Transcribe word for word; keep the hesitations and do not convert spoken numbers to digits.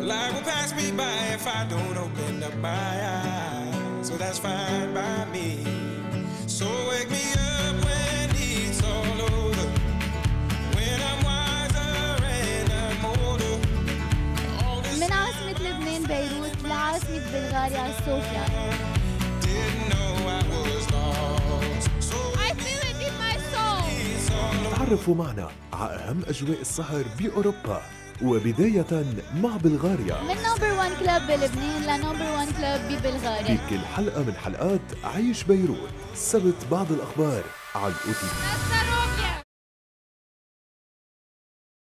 Life will pass me by if I don't open up my eyes. So that's fine by me. So wake me up when it's all over. When I'm wiser and I'm older. من عاصمة لبنان بيروت لعاصمة بلغاريا صوفيا. Didn't know I was lost. So I feel it in my soul. it's all over. تعرفوا معنا على أهم أجواء السهر بأوروبا، وبداية مع بلغاريا. من نمبر وان كلاب بلبنان لنمبر وان كلاب ببلغاريا. في كل حلقة من حلقات عيش بيروت، سبت بعض الأخبار على الأوتي.